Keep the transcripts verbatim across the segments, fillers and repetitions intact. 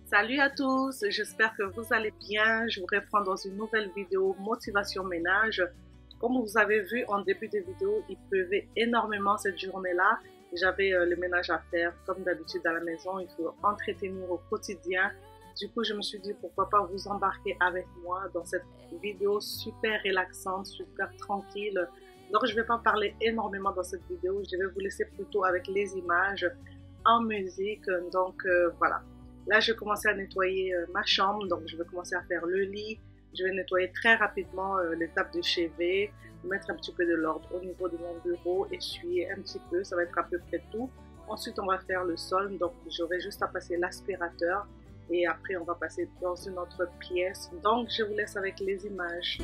Salut à tous, j'espère que vous allez bien. Je vous reprends dans une nouvelle vidéo motivation ménage. Comme vous avez vu en début de vidéo, il pleuvait énormément cette journée-là. J'avais euh, le ménage à faire comme d'habitude à la maison, il faut entretenir au quotidien. Du coup, je me suis dit pourquoi pas vous embarquer avec moi dans cette vidéo super relaxante, super tranquille. Donc, je ne vais pas parler énormément dans cette vidéo, je vais vous laisser plutôt avec les images en musique. Donc, euh, voilà. Là, je vais commencer à nettoyer euh, ma chambre, donc je vais commencer à faire le lit. Je vais nettoyer très rapidement euh, les tables de chevet, mettre un petit peu de l'ordre au niveau de mon bureau, essuyer un petit peu, ça va être à peu près tout. Ensuite, on va faire le sol, donc j'aurai juste à passer l'aspirateur et après, on va passer dans une autre pièce. Donc, je vous laisse avec les images.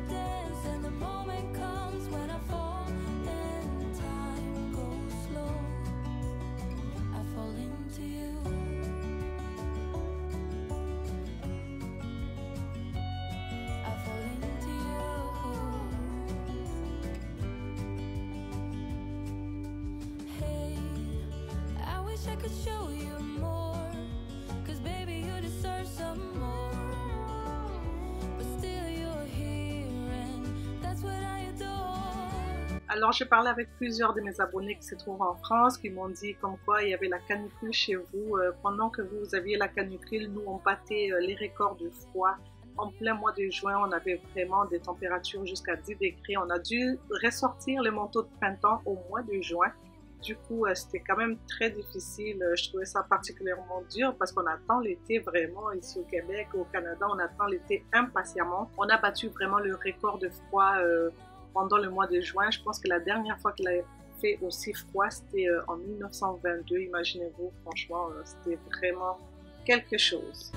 I could show you more, cause baby you deserve some more, but still you're here and that's what I adore. Alors j'ai parlé avec plusieurs de mes abonnés qui se trouvent en France, qui m'ont dit comme quoi il y avait la canicule chez vous. Euh, pendant que vous aviez la canicule, nous on battait euh, les records de froid. En plein mois de juin, on avait vraiment des températures jusqu'à dix degrés. On a dû ressortir le manteau de printemps au mois de juin. Du coup, euh, c'était quand même très difficile. Je trouvais ça particulièrement dur parce qu'on attend l'été vraiment ici au Québec, au Canada. On attend l'été impatiemment. On a battu vraiment le record de froid euh, pendant le mois de juin. Je pense que la dernière fois qu'il a fait aussi froid, c'était euh, en mille neuf cent vingt-deux. Imaginez-vous, franchement, euh, c'était vraiment quelque chose.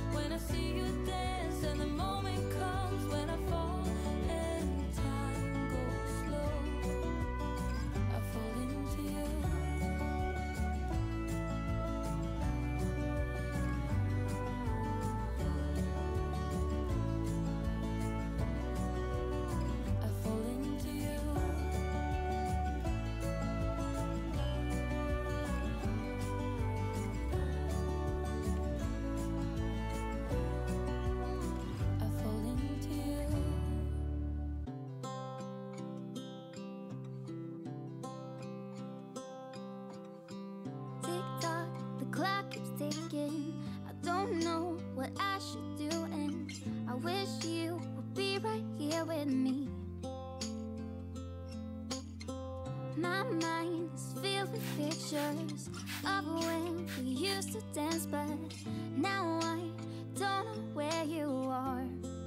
Clock keeps ticking. I don't know what I should do, and I wish you would be right here with me. My mind is filled with pictures of when we used to dance, but now I don't know where you are.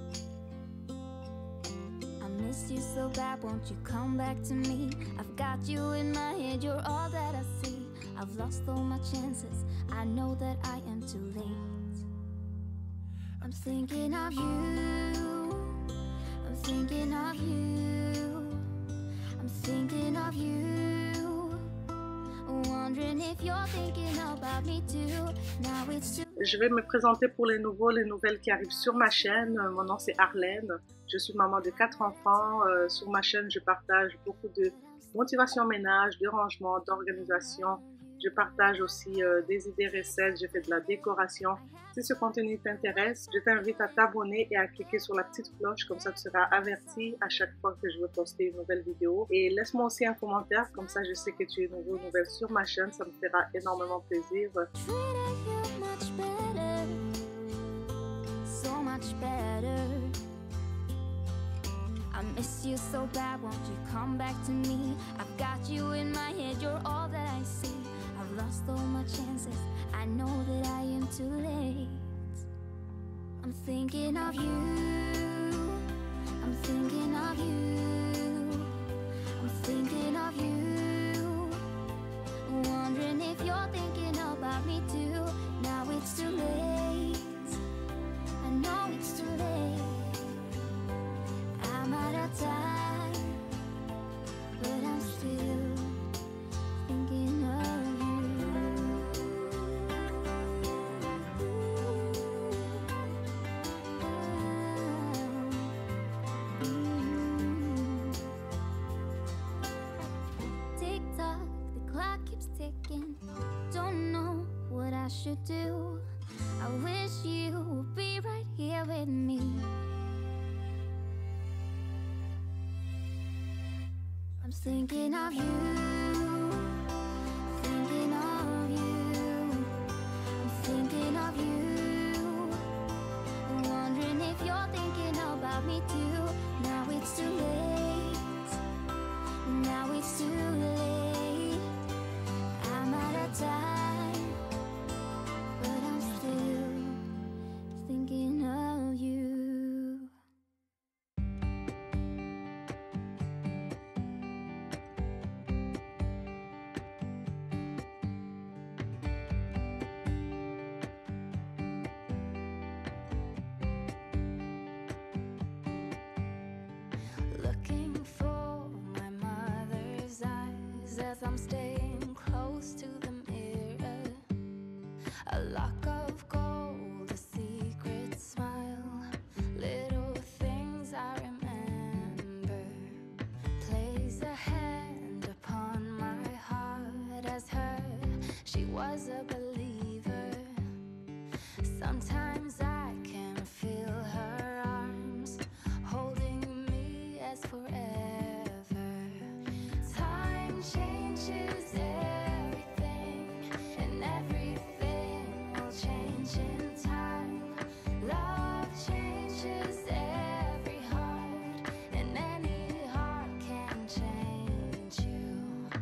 I miss you so bad, won't you come back to me? I've got you in my head, you're all that I see. I've lost all my chances, I know that I am too late. I'm thinking of you, I'm thinking of you, I'm thinking of you, wondering if you're thinking about me too. Now it's too. Je vais me présenter pour les nouveaux, les nouvelles qui arrivent sur ma chaîne. Mon nom c'est Arlène, je suis maman de quatre enfants. Euh, sur ma chaîne, je partage beaucoup de motivation ménage, de rangement, d'organisation. Je partage aussi euh, des idées recettes, je fais de la décoration. Si ce contenu t'intéresse, je t'invite à t'abonner et à cliquer sur la petite cloche, comme ça tu seras averti à chaque fois que je vais poster une nouvelle vidéo. Et laisse-moi aussi un commentaire, comme ça je sais que tu es nouveau, nouvelle sur ma chaîne, ça me fera énormément plaisir. I miss you so bad, won't you come back to me? I've got you in my head, you're all that I see. I've lost all my chances, I know that I am too late. I'm thinking of you, I'm thinking of you, I'm thinking of you, wondering if you're thinking about me too. Now it's too late, I know it's too late. I'm out of time, but I'm still thinking of you. Tick tock, the clock keeps ticking. Don't know what I should do. I wish you would be right here with me. I'm thinking of you, thinking of you, I'm thinking of you, wondering if you're thinking about me too. Now it's too late, now it's too late, I'm out of time, but I'm still thinking of you. Looking for my mother's eyes as I'm staying close to the mirror. A lock of gold, a secret smile, little things I remember. Place a hand upon my heart as her, she was a believer. Sometimes I can feel her arms holding me as forever. Time changes everything, and everything will change in time. Love changes every heart, and any heart can change you.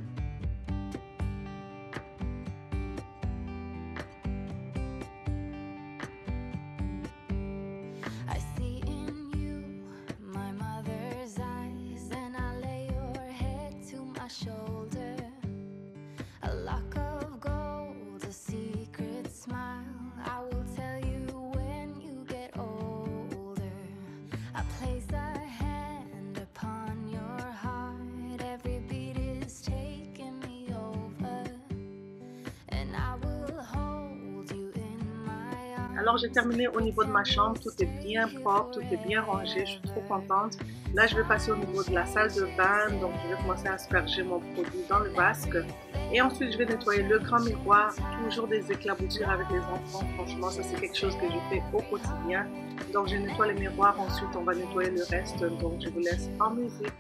I see in you my mother's eyes, and I lay your head to my shoulder. A lock of gold, a secret smile, I will tell you when you get older. I place a hand upon your heart, every beat is taking me over, and I will hold you in my arms. Alors j'ai terminé au niveau de ma chambre, tout est bien propre, tout est bien rangé, je suis trop contente. Là je vais passer au niveau de la salle de bain, donc je vais commencer à asperger mon produit dans le vasque. Et ensuite je vais nettoyer le grand miroir, toujours des éclaboussures avec les enfants, franchement ça c'est quelque chose que je fais au quotidien. Donc je nettoie les miroirs, ensuite on va nettoyer le reste, donc je vous laisse en musique.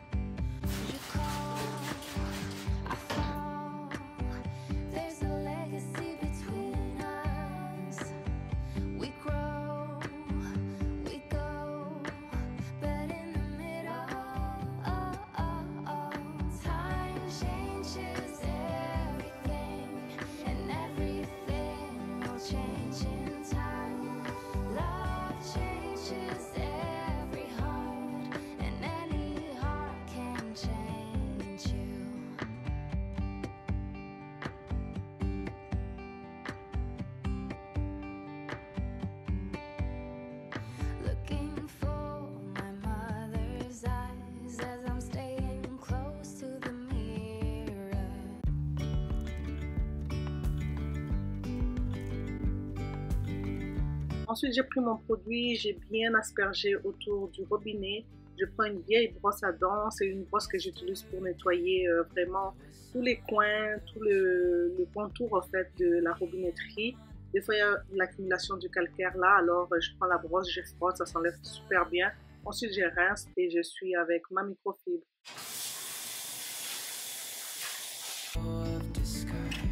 There's a legacy between us. We grow, we go, but in the middle, oh, oh, oh, time changes everything, and everything will change in time. Love changes every heart, and any heart can change you. Looking for my mother's eyes as I'm staying close to the mirror. Ensuite j'ai pris mon produit, j'ai bien aspergé autour du robinet. Je prends une vieille brosse à dents, c'est une brosse que j'utilise pour nettoyer euh, vraiment tous les coins, tout le, le contour en fait de la robinetterie. Des fois il y a l'accumulation du calcaire là, alors euh, je prends la brosse, je frotte, ça s'enlève super bien. Ensuite je rince et je suis avec ma microfibre. Of disguise.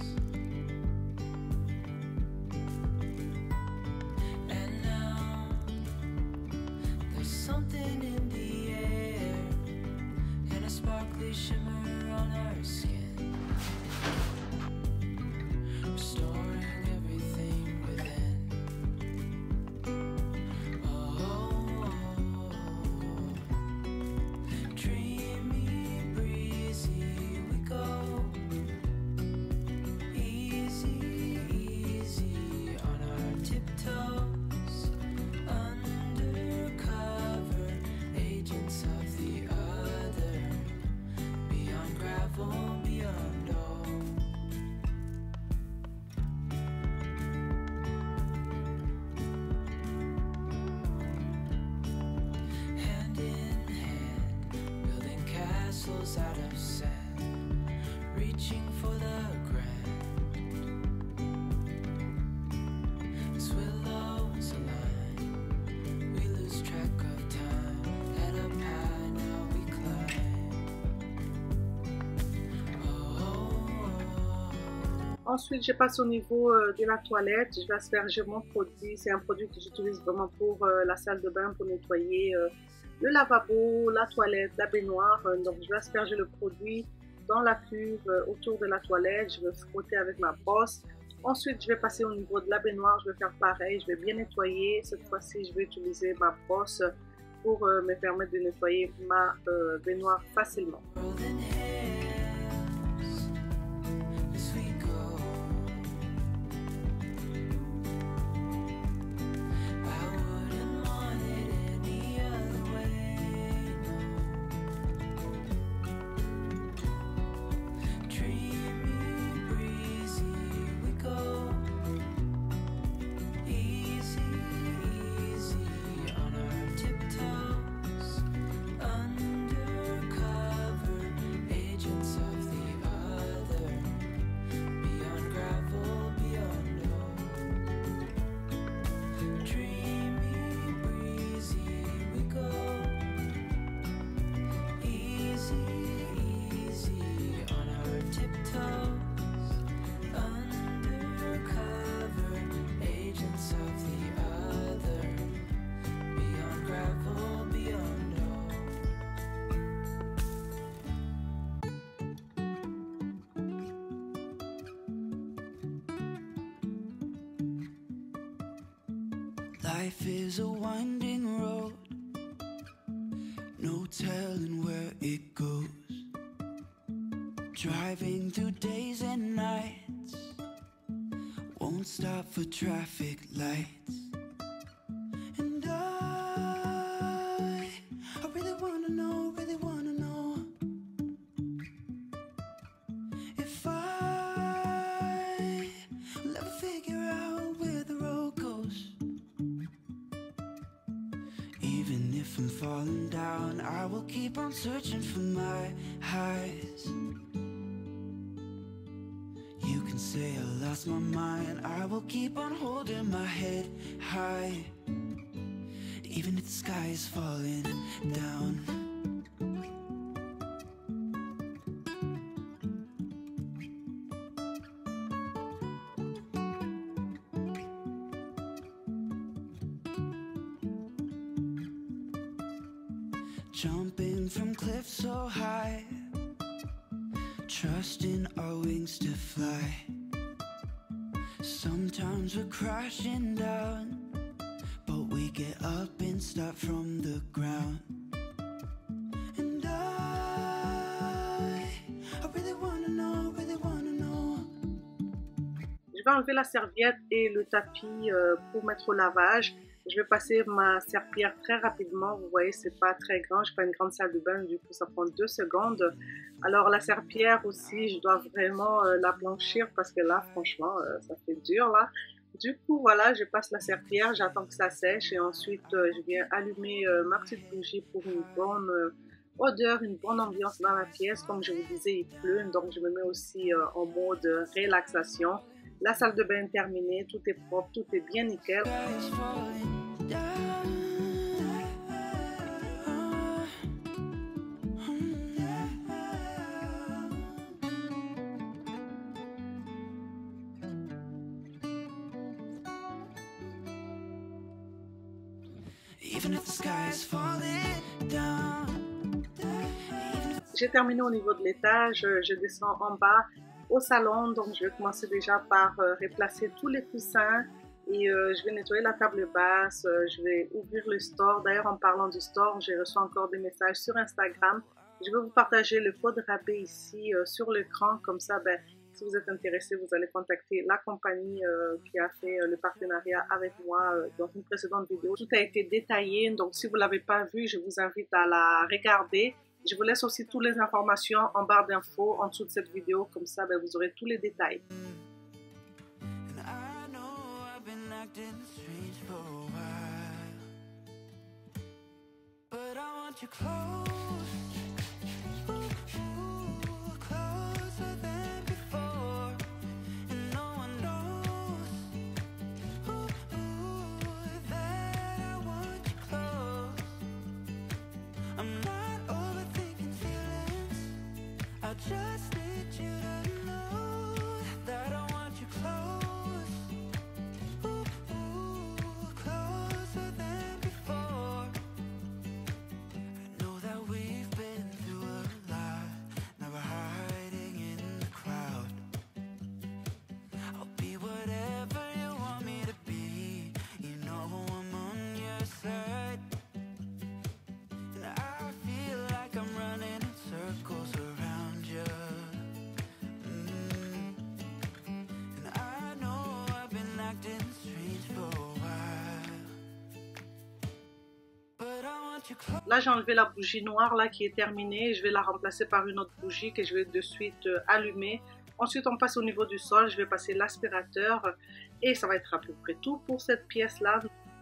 And now there's something in the air, and a sparkly shimmer on our skin, restoring everything within. Oh, dreamy, breezy we go, easy, easy on our tiptoes, undercover agents of the other, beyond gravel, beyond all. Hand in hand, building castles out of sand, reaching for the grand. Ensuite, je passe au niveau euh, de la toilette. Je vais asperger mon produit. C'est un produit que j'utilise vraiment pour euh, la salle de bain, pour nettoyer euh, le lavabo, la toilette, la baignoire. Euh, donc, je vais asperger le produit dans la cuve euh, autour de la toilette. Je vais frotter avec ma brosse. Ensuite, je vais passer au niveau de la baignoire. Je vais faire pareil. Je vais bien nettoyer. Cette fois-ci, je vais utiliser ma brosse pour euh, me permettre de nettoyer ma euh, baignoire facilement. Life is a winding road, no telling where it goes. Driving through days and nights, won't stop for traffic lights. And I, I really wanna know, really wanna know if I will ever figure out where the road goes. Even if I'm falling down, I will keep on searching for my highs. You can say I lost my mind, I will keep on holding my head high. Even if the sky is falling down. Jumping from cliffs so high, trusting our wings to fly. Sometimes we're crashing down, but we get up and start from the ground. And I, I really wanna know, really wanna know. Je vais enlever la serviette et le tapis euh, pour mettre au lavage. Je vais passer ma serpillière très rapidement. Vous voyez, c'est pas très grand. Je n'ai pas une grande salle de bain, du coup, ça prend deux secondes. Alors, la serpillière aussi, je dois vraiment euh, la blanchir parce que là, franchement, euh, ça fait dur, là. Du coup, voilà, je passe la serpillière, j'attends que ça sèche et ensuite, euh, je viens allumer euh, ma petite bougie pour une bonne euh, odeur, une bonne ambiance dans la pièce. Comme je vous disais, il pleut, donc je me mets aussi euh, en mode relaxation. La salle de bain est terminée, tout est propre, tout est bien nickel. J'ai terminé au niveau de l'étage, je descends en bas au salon, donc je vais commencer déjà par euh, replacer tous les coussins et euh, je vais nettoyer la table basse, euh, je vais ouvrir le store. D'ailleurs, en parlant du store, j'ai reçu encore des messages sur Instagram. Je vais vous partager le code rabais ici euh, sur l'écran, comme ça, ben, si vous êtes intéressé, vous allez contacter la compagnie euh, qui a fait euh, le partenariat avec moi euh, dans une précédente vidéo. Tout a été détaillé, donc si vous ne l'avez pas vu, je vous invite à la regarder. Je vous laisse aussi toutes les informations en barre d'infos en dessous de cette vidéo, comme ça ben, vous aurez tous les détails. Just need you to know that I want Là, j'ai enlevé la bougie noire là qui est terminée. Je vais la remplacer par une autre bougie que je vais de suite euh, allumer. Ensuite, on passe au niveau du sol. Je vais passer l'aspirateur et ça va être à peu près tout pour cette pièce-là.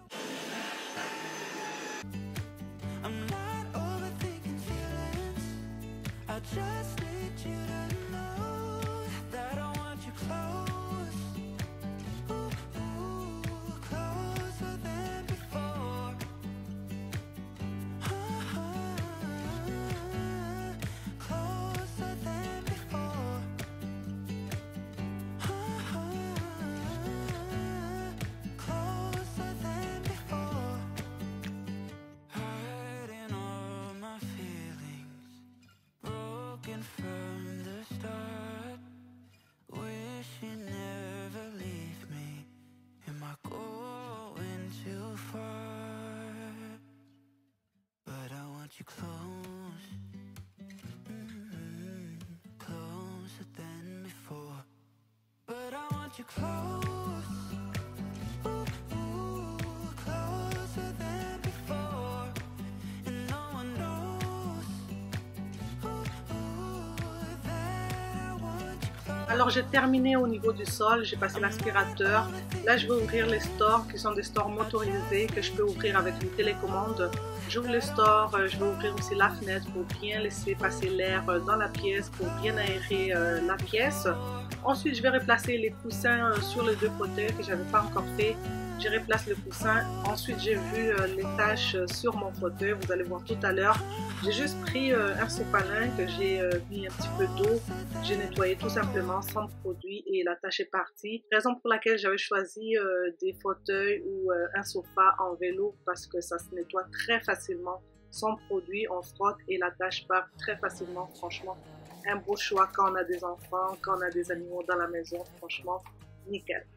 You close, mm-hmm, closer than before. But I want you close, ooh, ooh, closer than before. And no one knows, ooh, ooh, that I want you close. Alors j'ai terminé au niveau du sol, j'ai passé l'aspirateur. Là je vais ouvrir les stores qui sont des stores motorisés que je peux ouvrir avec une télécommande. J'ouvre le store, je vais ouvrir aussi la fenêtre pour bien laisser passer l'air dans la pièce, pour bien aérer euh, la pièce. Ensuite, je vais replacer les coussins sur les deux fauteuils que je n'avais pas encore fait. Je replace le coussin. Ensuite, j'ai vu euh, les taches sur mon fauteuil. Vous allez voir tout à l'heure. J'ai juste pris euh, un sopalin que j'ai euh, mis un petit peu d'eau. J'ai nettoyé tout simplement sans produit et la tâche est partie. Raison pour laquelle j'avais choisi euh, des fauteuils ou euh, un sofa en vélo parce que ça se nettoie très facilement sans produit. On frotte et la tâche part très facilement. Franchement, un beau choix quand on a des enfants, quand on a des animaux dans la maison. Franchement, nickel.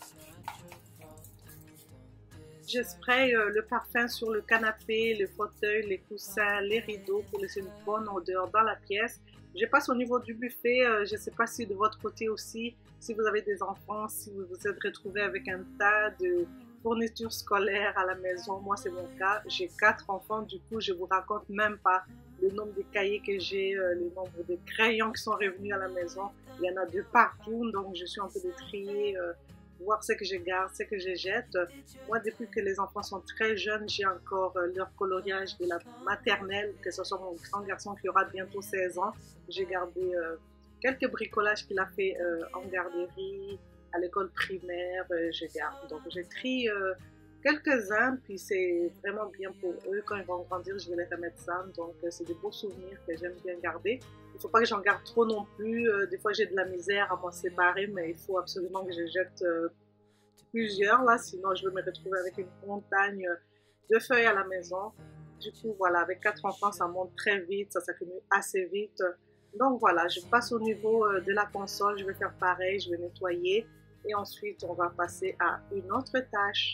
Je spray euh, le parfum sur le canapé, le fauteuil, les coussins, les rideaux pour laisser une bonne odeur dans la pièce. Je passe au niveau du buffet. Euh, je ne sais pas si de votre côté aussi, si vous avez des enfants, si vous vous êtes retrouvés avec un tas de fournitures scolaires à la maison. Moi, c'est mon cas. J'ai quatre enfants, du coup, je vous raconte même pas le nombre de cahiers que j'ai, euh, le nombre de crayons qui sont revenus à la maison. Il y en a de partout, donc je suis en train de trier, euh, voir ce que je garde, ce que je jette. Moi, depuis que les enfants sont très jeunes, j'ai encore euh, leur coloriage de la maternelle, que ce soit mon grand garçon qui aura bientôt seize ans. J'ai gardé euh, quelques bricolages qu'il a fait euh, en garderie, à l'école primaire, euh, je garde. Donc, je trie euh, quelques-uns, puis c'est vraiment bien pour eux. Quand ils vont grandir, je vais les remettre ça. Donc, euh, c'est des beaux souvenirs que j'aime bien garder. Il ne faut pas que j'en garde trop non plus. Euh, des fois, j'ai de la misère à m'en séparer, mais il faut absolument que je jette euh, plusieurs, là. Sinon, je vais me retrouver avec une montagne de feuilles à la maison. Du coup, voilà, avec quatre enfants, ça monte très vite, ça s'accumule assez vite. Donc, voilà, je passe au niveau euh, de la console. Je vais faire pareil, je vais nettoyer. Et ensuite, on va passer à une autre tâche.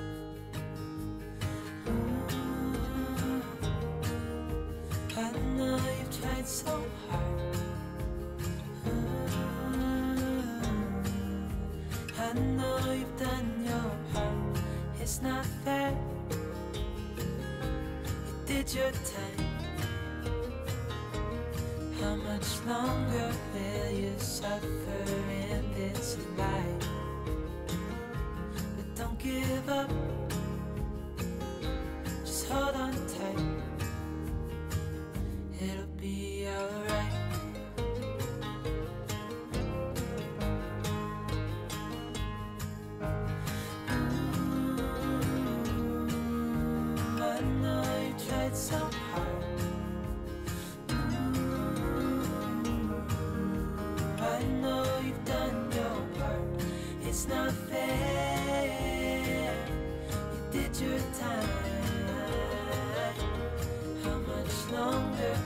So hard. I know you've done your part. It's not fair. You did your time. How much longer will you suffer in this life? But don't give up. Just hold on tight. It'll be alright. I know you tried so hard. I know you've done your part. It's not fair. You did your time. How much longer?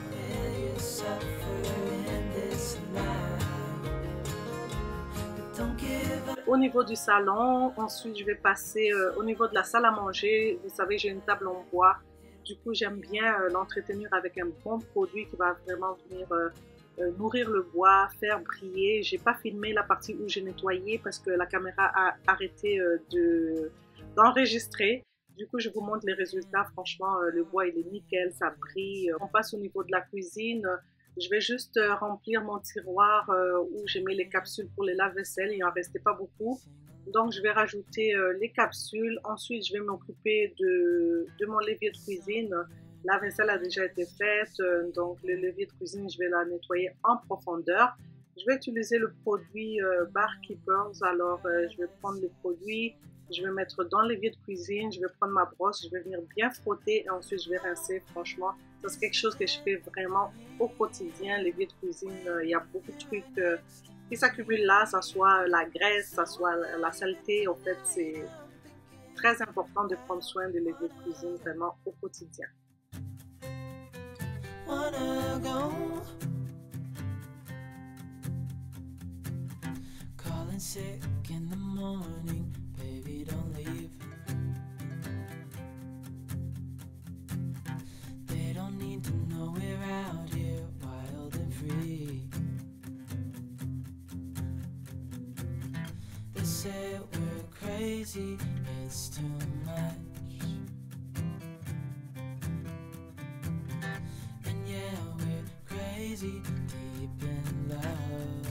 Au niveau du salon, ensuite je vais passer euh, au niveau de la salle à manger. Vous savez, j'ai une table en bois. Du coup, j'aime bien euh, l'entretenir avec un bon produit qui va vraiment venir euh, euh, nourrir le bois, faire briller. J'ai pas filmé la partie où j'ai nettoyé parce que la caméra a arrêté euh, de, d'enregistrer. Du coup, je vous montre les résultats. Franchement, euh, le bois, il est nickel, ça brille. On passe au niveau de la cuisine. Je vais juste euh, remplir mon tiroir euh, où j'ai mis les capsules pour les lave-vaisselle. Il n'en restait pas beaucoup. Donc, je vais rajouter euh, les capsules. Ensuite, je vais m'occuper de, de mon l'évier de cuisine. La vaisselle a déjà été faite. Euh, donc, le l'évier de cuisine, je vais la nettoyer en profondeur. Je vais utiliser le produit euh, Bar Keepers. Alors, euh, je vais prendre le produit. Je vais mettre dans l'évier de cuisine. Je vais prendre ma brosse. Je vais venir bien frotter. Et ensuite, je vais rincer. Franchement, ça, c'est quelque chose que je fais vraiment au quotidien. L'évier de cuisine, euh, il y a beaucoup de trucs... Euh, qui s'accumule là, ça soit la graisse, ça soit la, la saleté. En fait, c'est très important de prendre soin de l'évier de cuisine vraiment au quotidien. Wanna go? Calling sick in the morning, baby, don't leave. They don't need to know we're out here wild and free. They say we're crazy, it's too much. And yeah, we're crazy, deep in love.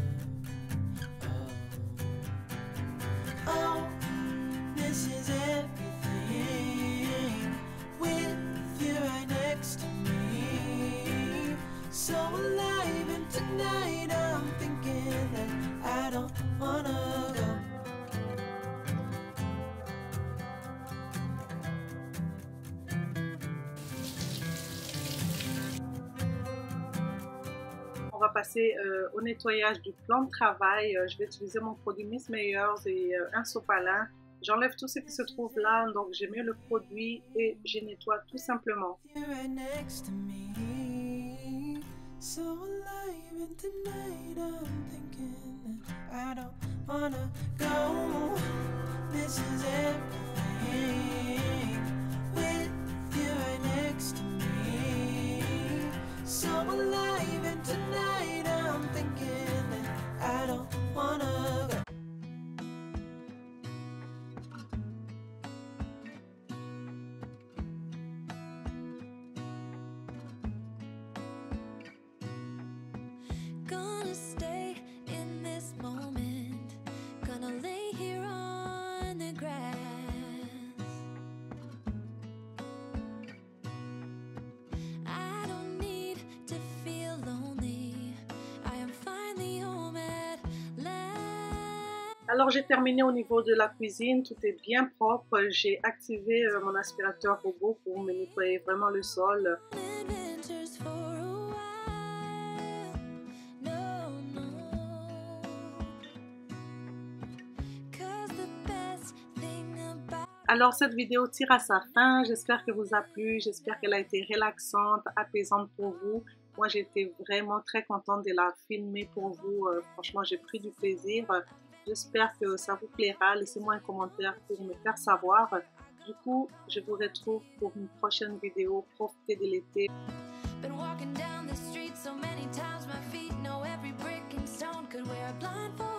Oh, oh, this is everything with you right next to me. So alive, and tonight I'm thinking that I don't wanna go. On va passer euh, au nettoyage du plan de travail. Euh, je vais utiliser mon produit Miss Meyers et euh, un sopalin. J'enlève tout ce qui se trouve là, donc j'ai mis le produit et je nettoie tout simplement. So alive, and tonight I'm thinking that I don't wanna go. Gonna stay in this moment, gonna lay here on the grass. Alors j'ai terminé au niveau de la cuisine, tout est bien propre. J'ai activé euh, mon aspirateur robot pour me nettoyer vraiment le sol. Alors cette vidéo tire à sa fin, j'espère qu'elle vous a plu, j'espère qu'elle a été relaxante, apaisante pour vous. Moi j'ai été vraiment très contente de la filmer pour vous, euh, franchement j'ai pris du plaisir. J'espère que ça vous plaira. Laissez-moi un commentaire pour me faire savoir. Du coup, je vous retrouve pour une prochaine vidéo. Profitez de l'été. Been walking down the street so many times my feet know every brick and stone could wear a blindfold.